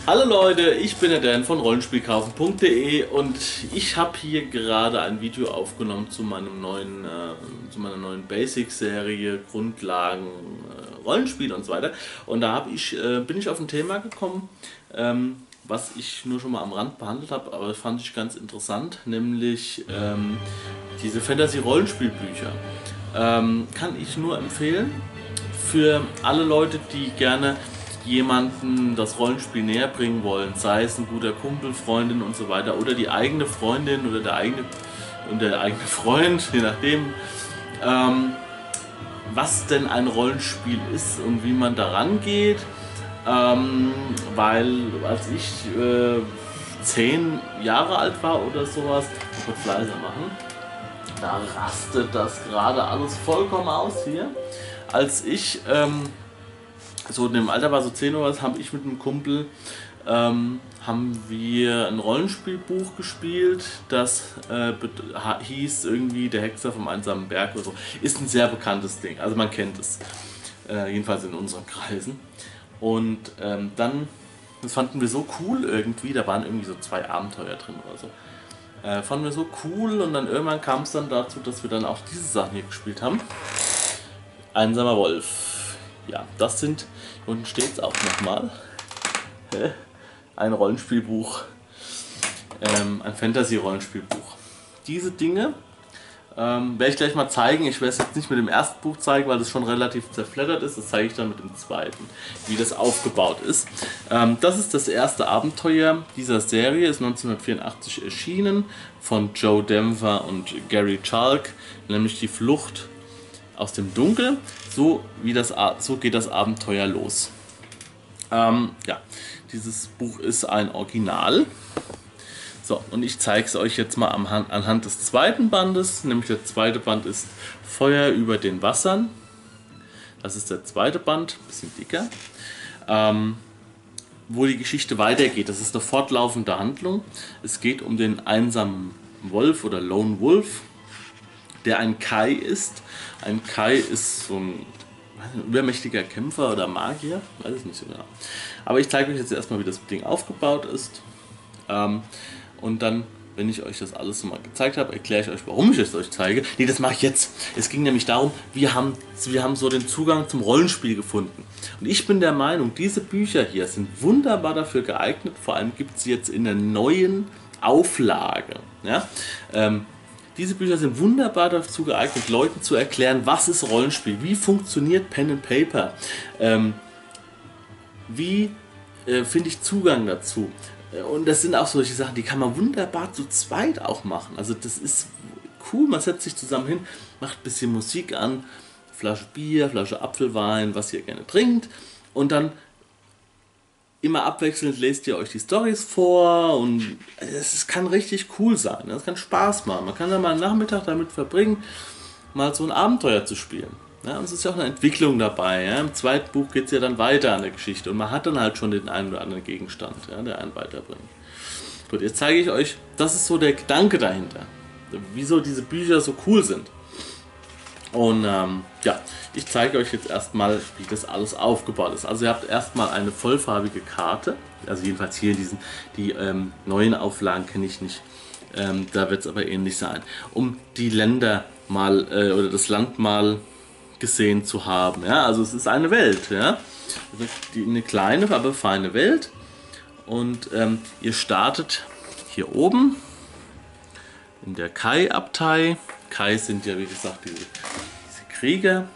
Hallo Leute, ich bin der Dan von Rollenspielkaufen.de und ich habe hier gerade ein Video aufgenommen zu meiner neuen Basic-Serie, Grundlagen, Rollenspiel und so weiter. Und da bin ich auf ein Thema gekommen, was ich nur schon mal am Rand behandelt habe, aber das fand ich ganz interessant, nämlich diese Fantasy-Rollenspielbücher. Kann ich nur empfehlen für alle Leute, die gerne jemanden das Rollenspiel näher bringen wollen, sei es ein guter Kumpel, Freundin und so weiter oder die eigene Freundin oder der eigene Freund, je nachdem, was denn ein Rollenspiel ist und wie man daran geht. Weil als ich 10 Jahre alt war oder sowas, ich muss leiser machen, da rastet das gerade alles vollkommen aus hier. Als ich so in dem Alter war, so 10 oder was, habe ich mit einem Kumpel haben wir ein Rollenspielbuch gespielt, das hieß irgendwie Der Hexer vom einsamen Berg oder so. Ist ein sehr bekanntes Ding, also man kennt es, jedenfalls in unseren Kreisen. Und das fanden wir so cool irgendwie, da waren irgendwie so 2 Abenteuer drin oder so. Fanden wir so cool und dann irgendwann kam es dann dazu, dass wir dann auch diese Sachen hier gespielt haben. Einsamer Wolf. Ja, das sind, unten steht es auch nochmal, ein Rollenspielbuch, ein Fantasy-Rollenspielbuch. Diese Dinge werde ich gleich mal zeigen. Ich werde es jetzt nicht mit dem ersten Buch zeigen, weil es schon relativ zerfleddert ist. Das zeige ich dann mit dem zweiten, wie das aufgebaut ist. Das ist das erste Abenteuer dieser Serie, ist 1984 erschienen von Joe Denver und Gary Chalk, nämlich die Flucht aus dem Dunkel. So geht das Abenteuer los. Ja, dieses Buch ist ein Original. So, und ich zeige es euch jetzt mal anhand des zweiten Bandes. Nämlich der zweite Band ist Feuer über den Wassern. Das ist der zweite Band, bisschen dicker. Wo die Geschichte weitergeht. Das ist eine fortlaufende Handlung. Es geht um den einsamen Wolf oder Lone Wolf, der ein Kai ist. Ein Kai ist so ein übermächtiger Kämpfer oder Magier, weiß ich nicht so genau. Aber ich zeige euch jetzt erstmal, wie das Ding aufgebaut ist. Und dann, wenn ich euch das alles so mal gezeigt habe, erkläre ich euch, warum ich es euch zeige. Nee, das mache ich jetzt. Es ging nämlich darum, wir haben so den Zugang zum Rollenspiel gefunden. Und ich bin der Meinung, diese Bücher hier sind wunderbar dafür geeignet. Vor allem gibt es jetzt in der neuen Auflage. Ja? Diese Bücher sind wunderbar dazu geeignet, Leuten zu erklären, was ist Rollenspiel, wie funktioniert Pen and Paper, wie finde ich Zugang dazu. Und das sind auch solche Sachen, die kann man wunderbar zu zweit auch machen. Also das ist cool, man setzt sich zusammen hin, macht ein bisschen Musik an, Flasche Bier, Flasche Apfelwein, was ihr gerne trinkt. Und dann immer abwechselnd lest ihr euch die Storys vor und es kann richtig cool sein, das kann Spaß machen. Man kann dann mal einen Nachmittag damit verbringen, mal so ein Abenteuer zu spielen. Ja, und es ist ja auch eine Entwicklung dabei. Ja. Im zweiten Buch geht es ja dann weiter an der Geschichte und man hat dann halt schon den einen oder anderen Gegenstand, ja, der einen weiterbringt. Gut, jetzt zeige ich euch, das ist so der Gedanke dahinter, wieso diese Bücher so cool sind. Und ja, ich zeige euch jetzt erstmal, wie das alles aufgebaut ist. Also ihr habt erstmal eine vollfarbige Karte, also jedenfalls hier die neuen Auflagen kenne ich nicht, da wird es aber ähnlich sein, um die Länder mal oder das Land mal gesehen zu haben. Ja? Also es ist eine Welt, ja? Eine kleine, aber feine Welt. Und ihr startet hier oben in der Kai-Abtei. Kai sind ja wie gesagt diese Krieger.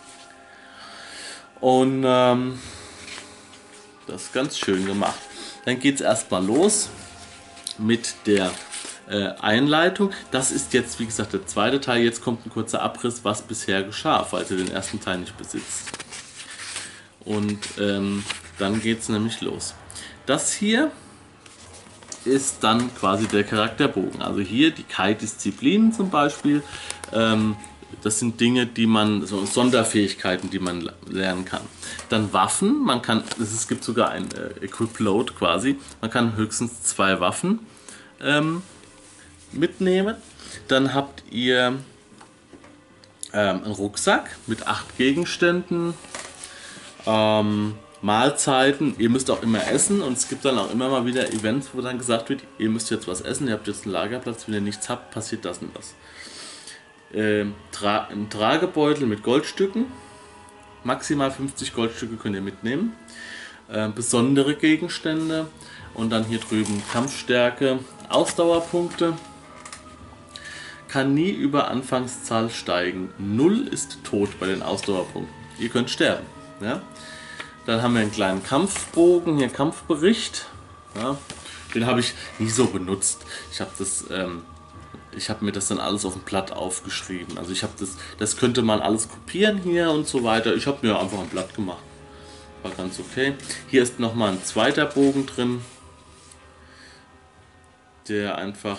Und das ist ganz schön gemacht. Dann geht es erstmal los mit der Einleitung. Das ist jetzt wie gesagt der zweite Teil. Jetzt kommt ein kurzer Abriss, was bisher geschah, falls ihr den ersten Teil nicht besitzt. Und dann geht es nämlich los. Das hier ist dann quasi der Charakterbogen. Also hier die Kai-Disziplinen zum Beispiel. Das sind Dinge, die man, so Sonderfähigkeiten, die man lernen kann. Dann Waffen, es gibt sogar ein Equip Load quasi. Man kann höchstens 2 Waffen mitnehmen. Dann habt ihr einen Rucksack mit 8 Gegenständen. Mahlzeiten. Ihr müsst auch immer essen und es gibt dann auch immer mal wieder Events, wo dann gesagt wird, ihr müsst jetzt was essen, ihr habt jetzt einen Lagerplatz, wenn ihr nichts habt, passiert das und das. Ein Tragebeutel mit Goldstücken, maximal 50 Goldstücke könnt ihr mitnehmen. Besondere Gegenstände und dann hier drüben Kampfstärke, Ausdauerpunkte. Kann nie über Anfangszahl steigen. 0 ist tot bei den Ausdauerpunkten. Ihr könnt sterben. Ja? Dann haben wir einen kleinen Kampfbogen, hier Kampfbericht. Ja? Den habe ich nie so benutzt. Ich habe mir das dann alles auf dem Blatt aufgeschrieben. Also das könnte man alles kopieren hier und so weiter. Ich habe mir einfach ein Blatt gemacht. War ganz okay. Hier ist nochmal ein zweiter Bogen drin, der einfach,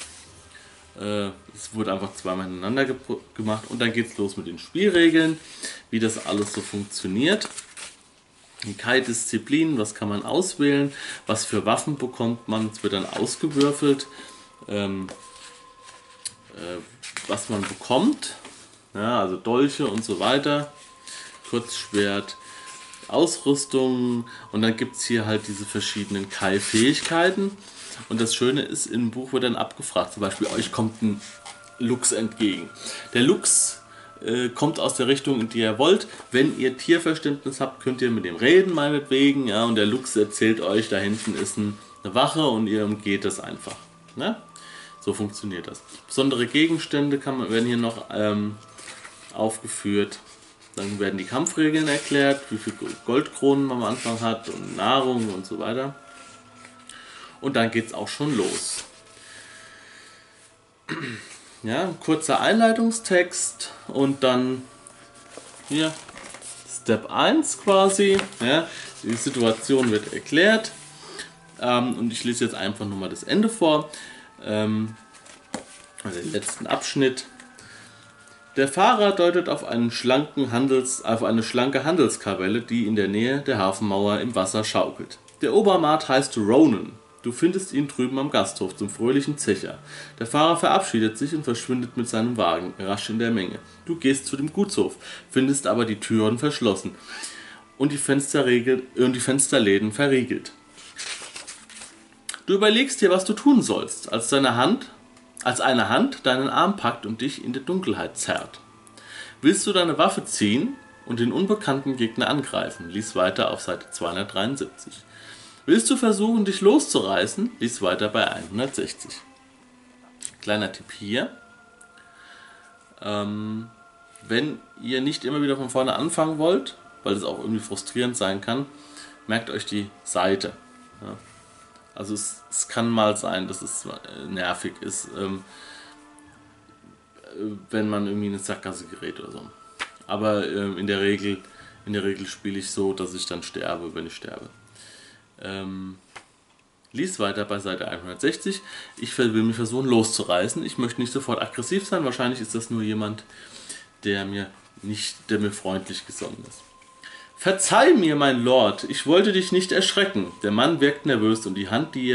es wurde einfach zweimal hintereinander gemacht und dann geht es los mit den Spielregeln, wie das alles so funktioniert. Die Kai-Disziplin, was kann man auswählen, was für Waffen bekommt man, es wird dann ausgewürfelt, was man bekommt, ja, also Dolche und so weiter, Kurzschwert, Ausrüstung und dann gibt es hier halt diese verschiedenen Kai-Fähigkeiten und das Schöne ist, im Buch wird dann abgefragt, zum Beispiel euch kommt ein Luchs entgegen. Der Luchs kommt aus der Richtung, in die ihr wollt. Wenn ihr Tierverständnis habt, könnt ihr mit dem reden, meinetwegen, ja, und der Luchs erzählt euch, da hinten ist eine Wache und ihr umgeht das einfach. Ne? So funktioniert das. Besondere Gegenstände werden hier noch aufgeführt. Dann werden die Kampfregeln erklärt, wie viele Goldkronen man am Anfang hat und Nahrung und so weiter. Und dann geht es auch schon los. Ja, ein kurzer Einleitungstext und dann hier Step 1 quasi. Ja, die Situation wird erklärt. Und ich lese jetzt einfach nur mal das Ende vor. Also den letzten Abschnitt. Der Fahrer deutet auf eine schlanke Handelskapelle, die in der Nähe der Hafenmauer im Wasser schaukelt. Der Obermaat heißt Ronan. Du findest ihn drüben am Gasthof zum fröhlichen Zecher. Der Fahrer verabschiedet sich und verschwindet mit seinem Wagen, rasch in der Menge. Du gehst zu dem Gutshof, findest aber die Türen verschlossen und die Fensterläden verriegelt. Du überlegst dir, was du tun sollst, als eine Hand deinen Arm packt und dich in der Dunkelheit zerrt. Willst du deine Waffe ziehen und den unbekannten Gegner angreifen? Lies weiter auf Seite 273. Willst du versuchen, dich loszureißen? Lies weiter bei 160. Kleiner Tipp hier. Wenn ihr nicht immer wieder von vorne anfangen wollt, weil es auch irgendwie frustrierend sein kann, merkt euch die Seite. Ja. Also es kann mal sein, dass es nervig ist, wenn man irgendwie in eine Sackgasse gerät oder so. Aber in der Regel spiele ich so, dass ich dann sterbe, wenn ich sterbe. Lies weiter bei Seite 160. Ich will mich versuchen loszureißen. Ich möchte nicht sofort aggressiv sein. Wahrscheinlich ist das nur jemand, der mir freundlich gesonnen ist. Verzeih mir, mein Lord, ich wollte dich nicht erschrecken. Der Mann wirkt nervös und die Hand, die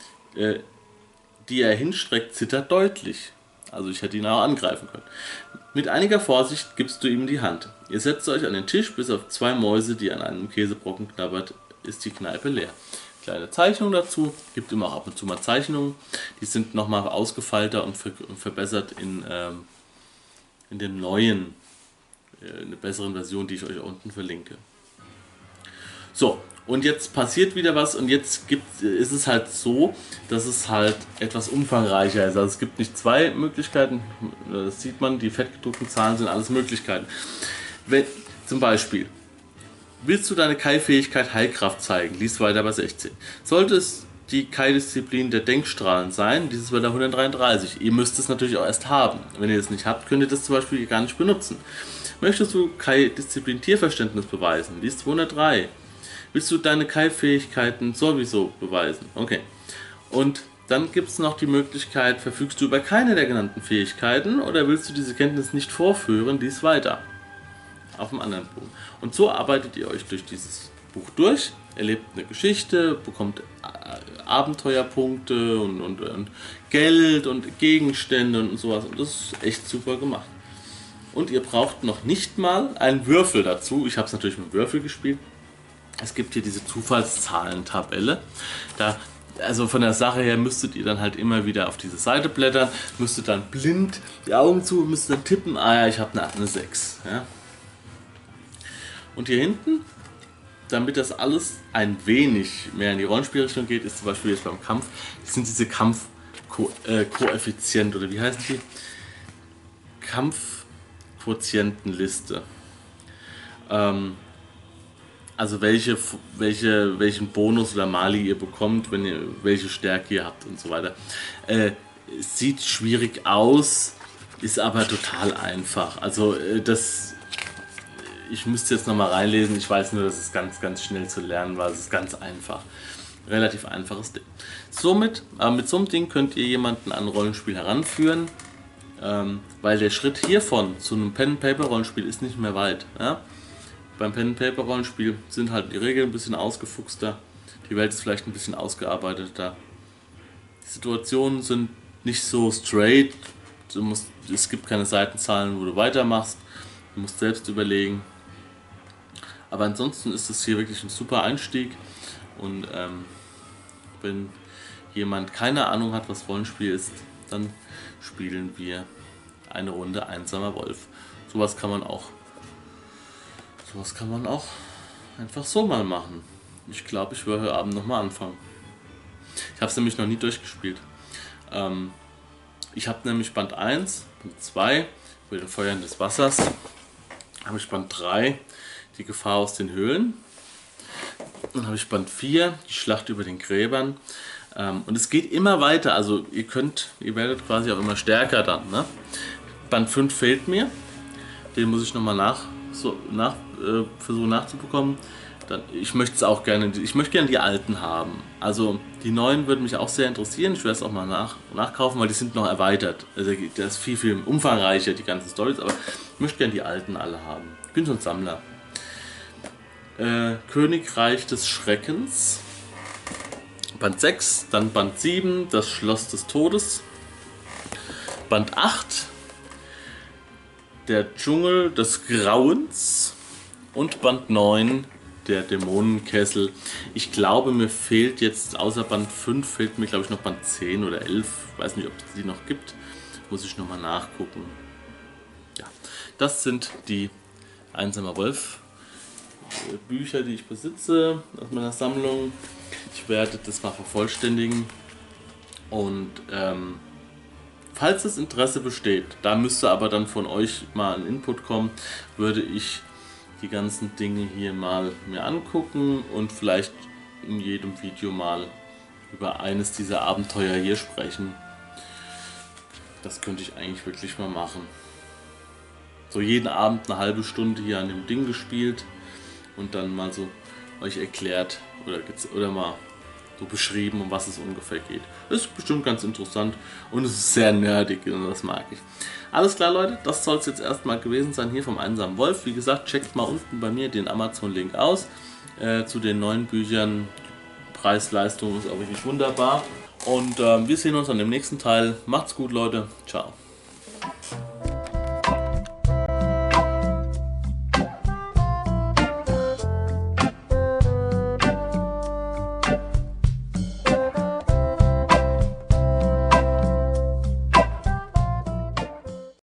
er hinstreckt, zittert deutlich. Also ich hätte ihn auch angreifen können. Mit einiger Vorsicht gibst du ihm die Hand. Ihr setzt euch an den Tisch, bis auf 2 Mäuse, die an einem Käsebrocken knabbert, ist die Kneipe leer. Kleine Zeichnung dazu, gibt immer auch ab und zu mal Zeichnungen. Die sind nochmal ausgefeilter und verbessert in dem neuen, eine besseren Version, die ich euch unten verlinke. So, und jetzt passiert wieder was und jetzt ist es halt so, dass es halt etwas umfangreicher ist. Also es gibt nicht 2 Möglichkeiten, das sieht man, die fettgedruckten Zahlen sind alles Möglichkeiten. Zum Beispiel, willst du deine Kai-Fähigkeit Heilkraft zeigen? Lies weiter bei 16. Sollte es die Kai-Disziplin der Denkstrahlen sein, dieses bei der 133. Ihr müsst es natürlich auch erst haben. Wenn ihr es nicht habt, könnt ihr das zum Beispiel gar nicht benutzen. Möchtest du Kai-Disziplin Tierverständnis beweisen? Lies 203. Willst du deine Kai-Fähigkeiten sowieso beweisen? Okay. Und dann gibt es noch die Möglichkeit, verfügst du über keine der genannten Fähigkeiten oder willst du diese Kenntnis nicht vorführen, dies weiter. Auf dem anderen Punkt. Und so arbeitet ihr euch durch dieses Buch durch, erlebt eine Geschichte, bekommt Abenteuerpunkte und Geld und Gegenstände und sowas. Und das ist echt super gemacht. Und ihr braucht noch nicht mal einen Würfel dazu. Ich habe es natürlich mit Würfel gespielt. Es gibt hier diese Zufallszahlentabelle. Also von der Sache her müsstet ihr dann halt immer wieder auf diese Seite blättern, müsstet dann blind die Augen zu, müsstet dann tippen, ah ja, ich habe eine 6. Ja. Und hier hinten, damit das alles ein wenig mehr in die Rollenspielrichtung geht, ist zum Beispiel jetzt beim Kampf, das sind diese Kampfkoeffizient oder wie heißt die? Kampfquotientenliste. Also welchen Bonus oder Mali ihr bekommt, wenn ihr welche Stärke ihr habt und so weiter. Sieht schwierig aus, ist aber total einfach. Also ich müsste jetzt nochmal reinlesen, ich weiß nur, dass es ganz, ganz schnell zu lernen war. Es ist ganz einfach. Relativ einfaches Ding. Somit, mit so einem Ding könnt ihr jemanden an ein Rollenspiel heranführen, weil der Schritt hiervon zu einem Pen-and-Paper-Rollenspiel ist nicht mehr weit. Ja? Beim Pen-and-Paper-Rollenspiel sind halt die Regeln ein bisschen ausgefuchster, die Welt ist vielleicht ein bisschen ausgearbeiteter. Die Situationen sind nicht so straight, es gibt keine Seitenzahlen, wo du weitermachst, du musst selbst überlegen. Aber ansonsten ist es hier wirklich ein super Einstieg und wenn jemand keine Ahnung hat, was Rollenspiel ist, dann spielen wir eine Runde Einsamer Wolf. Sowas kann man auch einfach so mal machen. Ich glaube, ich werde heute Abend nochmal anfangen. Ich habe es nämlich noch nie durchgespielt. Ich habe nämlich Band 1, Band 2, über den Feuern des Wassers, habe ich Band 3, die Gefahr aus den Höhlen. Dann habe ich Band 4, die Schlacht über den Gräbern. Und es geht immer weiter, also ihr werdet quasi auch immer stärker dann. Ne? Band 5 fehlt mir, den muss ich nochmal versuchen nachzubekommen. Ich möchte gerne die alten haben. Also die neuen würden mich auch sehr interessieren. Ich werde es auch mal nachkaufen, weil die sind noch erweitert. Also das ist viel, viel umfangreicher, die ganzen Storys, aber ich möchte gerne die alten alle haben. Ich bin so ein Sammler. Königreich des Schreckens. Band 6, dann Band 7, das Schloss des Todes. Band 8, der Dschungel des Grauens. Und Band 9, der Dämonenkessel. Ich glaube, mir fehlt jetzt, außer Band 5, fehlt mir glaube ich noch Band 10 oder 11. Ich weiß nicht, ob es die noch gibt. Muss ich nochmal nachgucken. Ja, das sind die Einsamer Wolf Bücher, die ich besitze aus meiner Sammlung. Ich werde das mal vervollständigen. Und falls das Interesse besteht, da müsste aber dann von euch mal ein Input kommen, würde ich die ganzen Dinge hier mal mir angucken und vielleicht in jedem Video mal über eines dieser Abenteuer hier sprechen. Das könnte ich eigentlich wirklich mal machen. So jeden Abend eine halbe Stunde hier an dem Ding gespielt und dann mal so euch erklärt oder mal so beschrieben, um was es ungefähr geht. Das ist bestimmt ganz interessant und es ist sehr nerdig und das mag ich. Alles klar, Leute, das soll es jetzt erstmal gewesen sein hier vom Einsamen Wolf. Wie gesagt, checkt mal unten bei mir den Amazon-Link aus zu den neuen Büchern. Preis-Leistung ist auch wirklich wunderbar. Und wir sehen uns dann im nächsten Teil. Macht's gut, Leute. Ciao.